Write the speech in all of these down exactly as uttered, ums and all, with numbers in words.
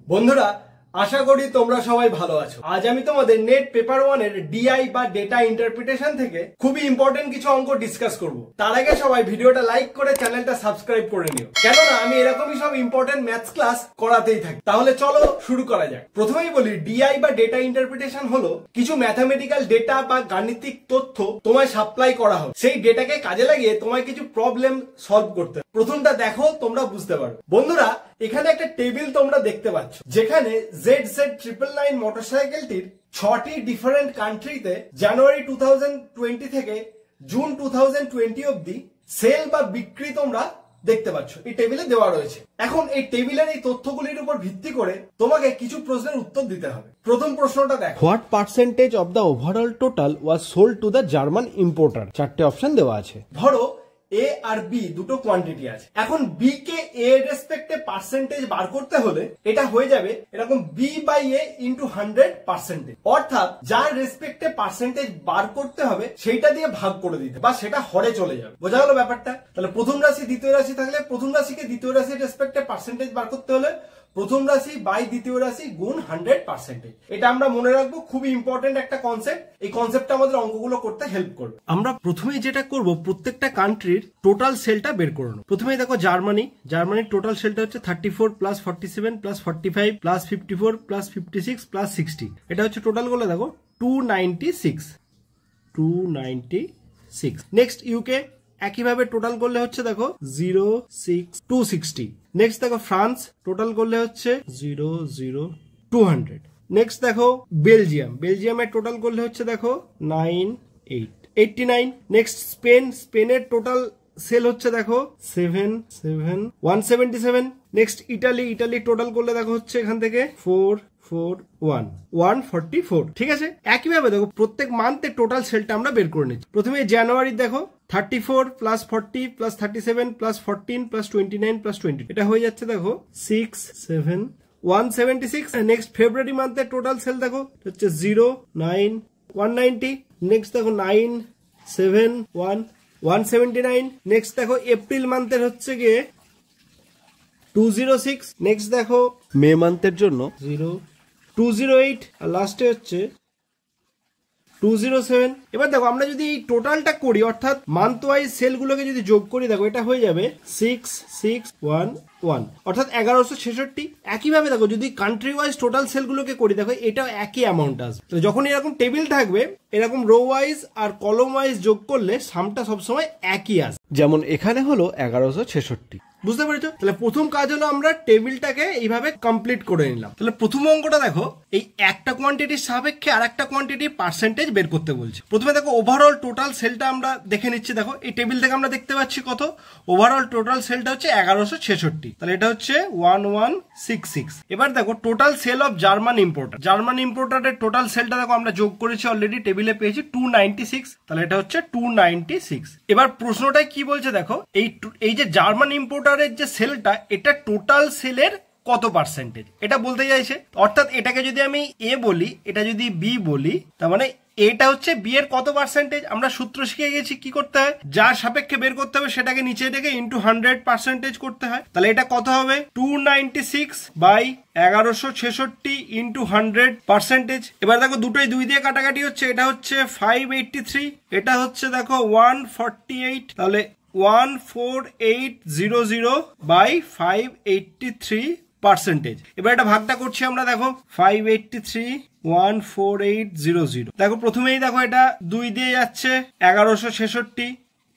বন্ধুরা আশা করি তোমরা সবাই ভালো আছো। আজ আমি তোমাদের নেট পেপার ওয়ান এর ডিআই বা ডেটা ইন্টারপ্রিটেশন থেকে খুবই ইম্পর্টেন্ট কিছু অঙ্ক ডিসকাস করব। তার আগে সবাই ভিডিওটা লাইক করে চ্যানেলটা সাবস্ক্রাইব করে নিও, কেননা আমি এরকমই সব ইম্পর্টেন্ট ম্যাথস ক্লাস করাতেই থাকি। তাহলে চলো শুরু করা যাক। প্রথমেই বলি, ডিআই বা ডেটা ইন্টারপ্রিটেশন হলো কিছু ম্যাথামেটিক্যাল ডেটা বা গাণিতিক তথ্য তোমায় সাপ্লাই করা হবে, সেই ডেটাকে কাজে লাগিয়ে তোমায় কিছু প্রবলেম সলভ করতে। প্রথমটা দেখো, তোমরা বুঝতে পারো। বন্ধুরা এখানে একটা টেবিল তোমরা দেখতে পাচ্ছ, যেখানে জেড জেড ট্রিপল নাইন মোটরসাইকেলটির ছটি ডিফারেন্ট কান্ট্রিতে জানুয়ারি টু থাউজেন্ড টোয়েন্টি থেকে জুন টু থাউজেন্ড টোয়েন্টি অব্দি সেল বা বিক্রি তোমরা দেখতে পাচ্ছ, এই টেবিলে দেওয়া রয়েছে। এখন এই টেবিলের এই তথ্যগুলির উপর ভিত্তি করে তোমাকে কিছু প্রশ্নের উত্তর দিতে হবে। প্রথম প্রশ্নটা দেখো, what percentage of the overall total was sold to the German importer. চারটে অপশন দেওয়া আছে। ধরো এ আর বি দুটো কোয়ান্টিটি আছে। এখন বি কে এ এর রেসপেক্টে পার্সেন্টেজ বার করতে হলে এটা হয়ে যাবে এরকম B by A into hundred percentage, অর্থাৎ যার রেসপেক্টে পার্সেন্টেজ বার করতে হবে সেইটা দিয়ে ভাগ করে দিতে, বা সেটা হরে চলে যাবে। বোঝা গেল ব্যাপারটা? তাহলে প্রথম রাশি দ্বিতীয় রাশি থাকলে প্রথম রাশিকে দ্বিতীয় রাশির রেসপেক্টে পার্সেন্টেজ বার করতে হলে প্রথম রাশি বাই দ্বিতীয় রাশি গুণ হান্ড্রেড পার্সেন্টেজ। এটা আমরা মনে রাখবো, খুবই ইম্পর্টেন্ট একটা কনসেপ্ট। এই কনসেপ্টটা আমাদের অঙ্কগুলো করতে হেল্প করবে। আমরা প্রথমেই যেটা করব, প্রত্যেকটা কান্ট্রির টোটাল সেলটা বের করে নেব। প্রথমেই দেখো জার্মানি, জার্মানির টোটাল সেলটা হচ্ছে thirty four plus forty seven plus forty five plus fifty four plus fifty six plus sixty. এটা হচ্ছে টোটাল গুলো দেখো two ninety six two ninety six. Next UK, একইভাবে টোটাল করলে হচ্ছে দেখো zero six two sixty. Next দেখো France, total করলে হচ্ছে zero zero two hundred. Next দেখো বেলজিয়াম, বেলজিয়ামের টোটাল করলে হচ্ছে দেখো nine eight eighty nine. Next Spain, স্পেনের টোটাল সেল হচ্ছে দেখো seven seven one seventy seven. Next Italy, Italy total করলে দেখো হচ্ছে এখান থেকে four four one one forty four. ঠিক আছে, একইভাবে দেখো প্রত্যেক মান্থের টোটাল সেলটা আমরা বের করে নিচ্ছি। প্রথমে জানুয়ারি দেখো thirty four plus forty plus thirty seven plus fourteen plus twenty nine plus twenty, এটা হয়ে যাচ্ছে দেখো six seven one seventy six. Next February মান্থের টোটাল সেল দেখো হচ্ছে zero nine one ninety. Next দেখো nine seven one one seventy nine. Next দেখো April মান্থের হচ্ছে গিয়ে টু জিরো সিক্স। নেক্সট দেখো মে মান্থের জন্য জিরো টু জিরো এইট, আর লাস্টে হচ্ছে টু জিরো সেভেন। এবার দেখো আমরা যদি এই টোটালটা করি, অর্থাৎ মান্থ ওয়াইজ সেলগুলোকে যদি যোগ করি, দেখো এটা হয়ে যাবে সিক্স সিক্স ওয়ান ওয়ান, অর্থাৎ এগারোশো ছেষট্টি। একইভাবে দেখো যদি কান্ট্রি ওয়াইজ টোটাল সেলগুলোকে করি, দেখো এটাও একই অ্যামাউন্ট আসবে। যখন এরকম টেবিল থাকবে, এরকম রো ওয়াইজ আর কলম ওয়াইজ যোগ করলে সামটা সবসময় একই আসবে। যেমন এখানে হলো এগারোশো ছেষট্টি। বুঝতে পেরেছো? তাহলে প্রথম কাজ হলো আমরা টেবিলটাকে এইভাবে কমপ্লিট করে নিলাম। তাহলে প্রথম অঙ্কটা দেখো, এই একটা কোয়ান্টিটির সাপেক্ষে আর একটা কোয়ান্টিটির পার্সেন্টেজ বের করতে বলছে। প্রথমে দেখো ওভারঅল টোটাল সেলটা আমরা দেখে নিচ্ছি। দেখো এই টেবিল থেকে আমরা দেখতে পাচ্ছি কত, ওভারঅল টোটাল সেলটা হচ্ছে এগারোশো ছেষট্টি। তাহলে এটা হচ্ছে ওয়ান ওয়ান সিক্স সিক্স। এবার দেখো total sale of German importer, German ইম্পোর্টারের টোটাল সেলটা দেখো আমরা যোগ করেছি অলরেডি, টেবিলে পেয়েছি টু নাইনটি সিক্স। তাহলে এটা হচ্ছে টু নাইনটি সিক্স। এবার প্রশ্নটাই কি বলছে দেখো, এই এই যে জার্মান ইম্পোর্টার যে সেলটা, এটা টোটাল সেলের কত পার্সেন্টেজ এটা বলতে চাইছে। অর্থাৎ এটাকে যদি আমি এ বলি, এটা যদি বি বলি, তার মানে এটা হচ্ছে বি এর কত পার্সেন্টেজ। আমরা সূত্র শিখে গেছি কি করতে হয়, যার সাপেক্ষে বের করতে হবে সেটাকে নিচে রেখে ইন্টু হান্ড্রেড পার্সেন্টেজ করতে হয়। তাহলে এটা কত হবে, টু নাইনটি সিক্স বাই এগারোশো ছেষট্টি ইন্টু হান্ড্রেড পার্সেন্টেজ। এবার দেখো দুটোই দুই দিয়ে কাটাকাটি হচ্ছে, এটা হচ্ছে ফাইভ এইটটি থ্রি, এটা হচ্ছে দেখো ওয়ান ফর্টি এইট। তাহলে one four eight zero zero by five eighty three percentage. এবার এটা ভাগটা করছি আমরা, দেখো five eighty three one four eight zero zero. দেখো প্রথমেই দেখো এটা দুই দিয়ে যাচ্ছে, এগারোশো ছেষট্টি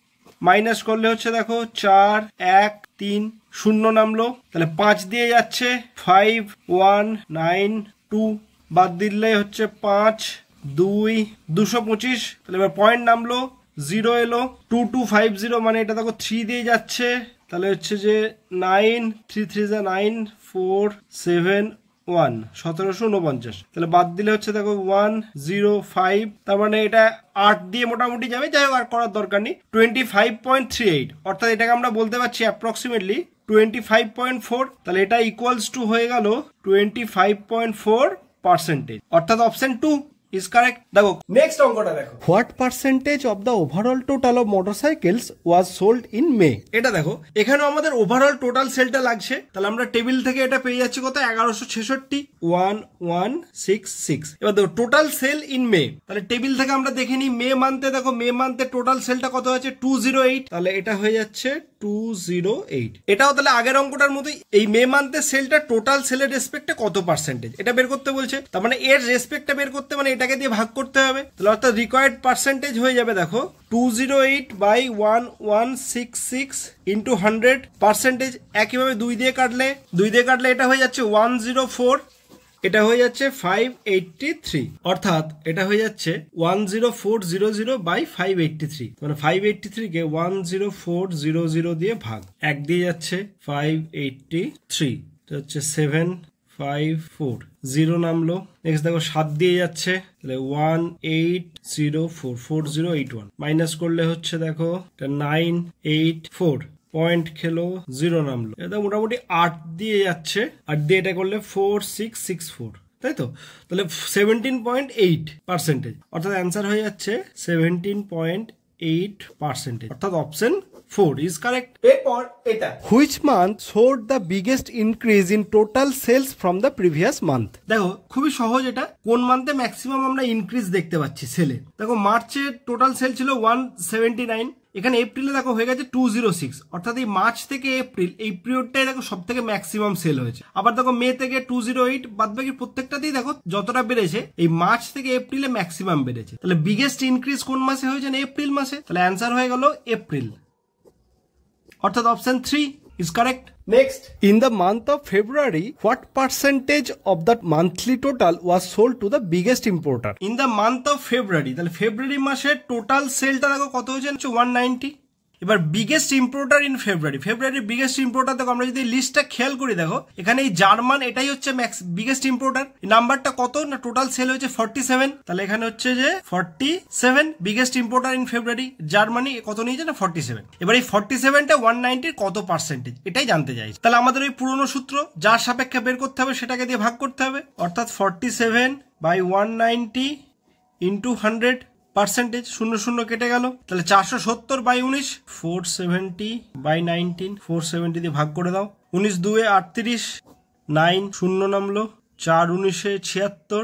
মাইনাস করলে হচ্ছে দেখো চার এক তিন শূন্য নামলো। তাহলে পাঁচ দিয়ে যাচ্ছে, ফাইভ ওয়ান নাইন টু বাদ দিলে হচ্ছে পাঁচ দুই দুশো পঁচিশ। তাহলে এবার পয়েন্ট নামলো, জিরো এলো, টু টু ফাইভ জিরো, মানে এটা দেখো থ্রি দিয়ে যাচ্ছে। তাহলে হচ্ছে যে নাইন থ্রি থ্রি যা নাইন ফোর সেভেন ওয়ান সতেরোশো উনপঞ্চাশ। তাহলে বাদ দিলে হচ্ছে দেখো ওয়ান জিরো ফাইভ, তার মানে এটা আট দিয়ে মোটামুটি যাবে। যাই হোক আর করার দরকার নেই, twenty five point three eight, অর্থাৎ এটাকে আমরা বলতে পারছি approximately twenty five point four. তাহলে এটা ইকুয়ালস টু হয়ে গেল twenty five point four percentage, অর্থাৎ অপশন টু। Is correct. দেখো নেক্সট অঙ্কটা দেখো, what percentage of the overall total of motorcycles was sold in May. এটা দেখো এখানেও আমাদের ওভারঅল টোটাল সেলটা লাগছে, তাহলে আমরা টেবিল থেকে এটা পেয়ে যাচ্ছি কত, এগারোশো ছেষট্টি, ওয়ান ওয়ান সিক্স সিক্স। এবার দেখো টোটাল সেল ইন মে, তাহলে টেবিল থেকে আমরা দেখে নিই মে মান্থে, দেখো মে মান্থে টোটাল সেলটা কত আছে, টু জিরো এইট, তাহলে এটা হয়ে যাচ্ছে টু জিরো এইট। এটাও তাহলে আগের অঙ্কটার মতোই, এই মে মান্থের সেলটা টোটাল সেলের রেসপেক্টে কত পার্সেন্টেজ এটা বের করতে বলছে, তার মানে এর রেসপেক্টটা বের করতে মানে এটাকে দিয়ে ভাগ করতে হবে, তাহলে অর্থাৎ রিকোয়ার্ড পার্সেন্টেজ হয়ে যাবে দেখো two zero eight by one one six six into hundred percentage. একইভাবে দুই দিয়ে কাটলে দুই দিয়ে কাটলে এটা হয়ে যাচ্ছে ওয়ান জিরো ফোর, এটা হয়ে যাচ্ছে ফাইভ এইটটি থ্রি, অর্থাৎ এটা হয়ে যাচ্ছে one zero four zero zero by five eighty three, মানে ফাইভ এইটটি থ্রি কে one zero four zero zero দিয়ে ভাগ, এক দিয়ে যাচ্ছে ফাইভ এইটটি থ্রি, এটা হচ্ছে সেভেন ফাইভ ফোর, জিরো নামলো। নেক্সট দেখো সাত দিয়ে যাচ্ছে, তাহলে one eight zero four, four zero eight one, minus করলে হচ্ছে দেখো নাইন এইট ফোর, পয়েন্ট খেলো জিরো নামলো। এটা মোটামুটি আট দিয়ে যাচ্ছে, আট দিয়ে এটা করলে ফোর সিক্স সিক্স ফোর, তাই তো, তাহলে সেভেন্টিন পয়েন্ট এইট পার্সেন্টেজ, অর্থাৎ অ্যান্সার হয়ে যাচ্ছে সেভেন্টিন পয়েন্ট এইট পার্সেন্টেজ, অর্থাৎ অপশন ফোর ইজ কারেক্ট। এরপর এটা, which month showed the biggest increase in total sales from the previous month. দেখো খুবই সহজ, এটা কোন মান্থে ম্যাক্সিমাম আমরা ইনক্রিজ দেখতে পাচ্ছি সেলে। দেখো মার্চে টোটাল সেল ছিল ওয়ান সেভেন্টি নাইন, এখানে এপ্রিলে দেখো হয়ে গেছে টু জিরো সিক্স, অর্থাৎ এই মার্চ থেকে এপ্রিল এই পিরিয়ডটাই দেখো সব থেকে ম্যাক্সিমাম সেল হয়েছে। আবার দেখো মে থেকে টু জিরো এইট, বাদ বাকি প্রত্যেকটাতেই দেখো যতটা বেড়েছে এই মার্চ থেকে এপ্রিলে ম্যাক্সিমাম বেড়েছে। তাহলে বিগেস্ট ইনক্রিজ কোন মাসে হয়েছে, না এপ্রিল মাসে, তাহলে অ্যান্সার হয়ে গেল এপ্রিল, অর্থাৎ option three is correct. Next, In the month of February, what percentage of the monthly total was sold to the biggest importer? In the month of February, তাহলে ফেব্রুয়ারি মাসের টোটাল সেলটা দেখো কত হয়েছে, ওয়ান নাইনটি। এবার biggest importer in February, ফেব্রুয়ারির biggest importer দেখো, আমরা যদি লিস্টটা খেয়াল করি দেখো এখানে এই জার্মান এটাই হচ্ছে ম্যাক্স বিগেস্ট ইম্পোর্টার, নাম্বারটা কত না টোটাল সেল হয়েছে ফর্টি সেভেন, তাহলে এখানে হচ্ছে যে forty seven biggest importer in February, Germany কত নিয়েছে না ফর্টি সেভেন। এবার এই ফর্টি সেভেনটা ওয়ান নাইনটির কত পার্সেন্টেজ এটাই জানতে চাই, তাহলে আমাদের ওই পুরনো সূত্র যার সাপেক্ষে বের করতে হবে সেটাকে দিয়ে ভাগ করতে হবে, অর্থাৎ forty seven by one ninety into hundred percentage, শূন্য শূন্য কেটে গেল, তাহলে চারশো সত্তর বাই উনিশ, four seventy by nineteen, four seventy দিয়ে ভাগ করে দাও, উনিশ দুয়ে আটত্রিশ, নাইন শূন্য নামলো, চার উনিশে ছিয়াত্তর,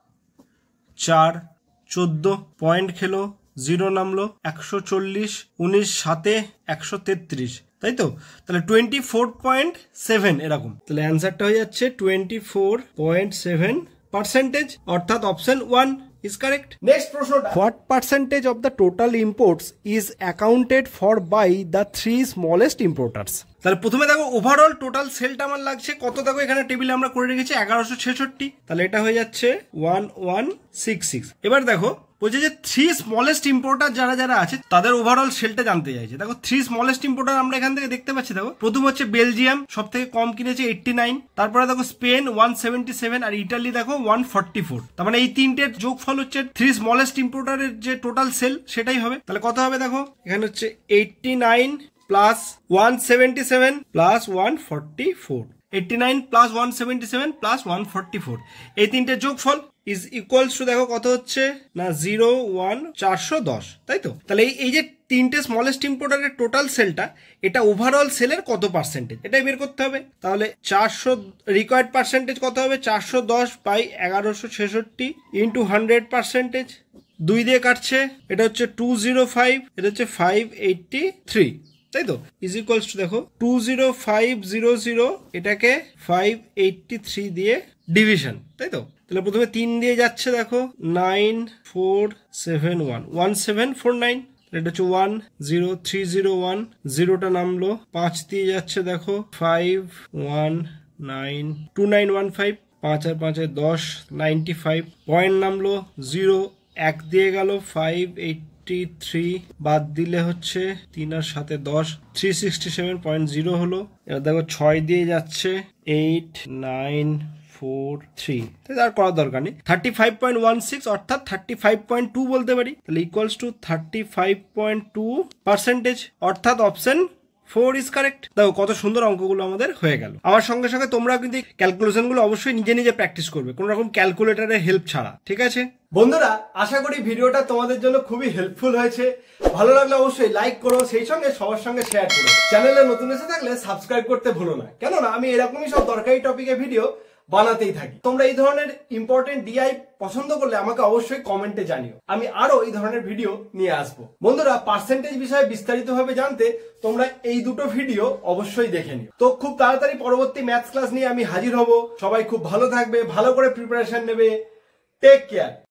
চার চোদ্দ, পয়েন্ট খেলো জিরো নামলো, একশো চল্লিশ, উনিশ সাতে একশো তেত্রিশ, তাই তো, তাহলে টোয়েন্টি ফোর পয়েন্ট সেভেন এরকম, তাহলে অ্যান্সারটা হয়ে যাচ্ছে twenty four point seven percentage, অর্থাৎ option one is correct. Next প্রশ্নটা, What percentage of the total imports is accounted for by the three smallest importers? তাহলে প্রথমে দেখো ওভারঅল টোটাল সেলটা আমার লাগছে কত, দেখো এখানে টেবিলে আমরা করে রেখেছি এগারোশো ছেষট্টি, তাহলে এটা হয়ে যাচ্ছে ওয়ান ওয়ান সিক্স সিক্স। এবার দেখো বলছে যে থ্রি স্মলেস্ট ইম্পোর্টার যারা যারা আছে তাদের ওভারঅল সেলটা জানতে চাইছে। দেখো থ্রি স্মলেস্ট ইম্পোর্টার আমরা এখান থেকে দেখতে পাচ্ছি, দেখো প্রথম হচ্ছে বেলজিয়াম, সব থেকে কম কিনেছে এইটটি নাইন, তারপরে দেখো স্পেন ওয়ান সেভেন্টি সেভেন, আর ইটালি দেখো ওয়ান ফর্টি ফোর, তার মানে এই তিনটের যোগফল হচ্ছে থ্রি স্মলেস্ট ইম্পোর্টারের যে টোটাল সেল সেটাই হবে। তাহলে কত হবে দেখো এখানে হচ্ছে eighty nine plus one seventy seven plus one forty four, eighty nine plus one seventy seven plus one forty four, এই তিনটে যোগফল ইজ ইকুয়ালস টু দেখো কত হচ্ছে না জিরো ওয়ান চারশো দশ, তাই তো। তাহলে এই যে তিনটে স্মলেস্ট ইম্পোর্টারের টোটাল সেলটা এটা ওভারঅল সেলের কত পার্সেন্টেজ এটাই বের করতে হবে। তাহলে চারশো রিকোয়ার্ড পার্সেন্টেজ কত হবে, চারশো দশ বাই এগারোশো ছেষট্টি ইন্টু হান্ড্রেড পার্সেন্টেজ, দুই দিয়ে কাটছে, এটা হচ্ছে টু জিরো ফাইভ, এটা হচ্ছে ফাইভ এইটটি থ্রি, তাই তো, ইজ ইকুয়ালস টু দেখো two zero five zero zero এটাকে ফাইভ এইটটি থ্রি দিয়ে ডিভিশন, তাই তো। তাহলে প্রথমে তিন দিয়ে যাচ্ছে দেখো nine four seven one, one seven four nine, এটা হচ্ছে one zero three zero one, জিরোটা নামলো, পাঁচ দিয়ে যাচ্ছে দেখো five one nine two nine one five, পাঁচ আর পাঁচে দশ, নাইনটি ফাইভ, পয়েন্ট নামলো জিরো, এক দিয়ে গেল ফাইভ এইটটি থ্রি, বাদ দিলে হচ্ছে তিন আর সাথে দশ, three sixty seven point zero হলো। এবার দেখো ছয় দিয়ে যাচ্ছে এইট নাইন ফোর থ্রি, আর করার দরকার নেই, thirty five point one six অর্থাৎ থার্টি ফাইভ পয়েন্ট টু বলতে পারি, তাহলে equals to thirty five point two percentage, অর্থাৎ অপশন ফোর ইজ কারেক্ট। দেখো কত সুন্দর অঙ্কগুলো আমাদের হয়ে গেল। আমার সঙ্গে সঙ্গে তোমরা কিন্তু ক্যালকুলেশনগুলো অবশ্যই নিজে নিজে প্র্যাকটিস করবে, কোনো রকম ক্যালকুলেটারের হেল্প ছাড়া, ঠিক আছে। বন্ধুরা, আশা করি ভিডিওটা তোমাদের জন্য খুবই হেল্পফুল হয়েছে। ভালো লাগলে অবশ্যই লাইক করো, সেই সঙ্গে সবার সঙ্গে শেয়ার করো। চ্যানেলে নতুন এসে থাকলে সাবস্ক্রাইব করতে ভুলো না, কেননা আমি এরকমই সব দরকারি টপিকে ভিডিও বানাতেই থাকি। তোমরা এই ধরনের ইম্পর্টেন্ট ডিআই পছন্দ করলে আমাকে অবশ্যই কমেন্টে জানিও, আমি আরো এই ধরনের ভিডিও নিয়ে আসবো। বন্ধুরা, পার্সেন্টেজ বিষয়ে বিস্তারিত ভাবে জানতে তোমরা এই দুটো ভিডিও অবশ্যই দেখে নিও। তো খুব তাড়াতাড়ি পরবর্তী ম্যাথস ক্লাস নিয়ে আমি হাজির হব। সবাই খুব ভালো থাকবে, ভালো করে প্রিপারেশন নেবে। Take care.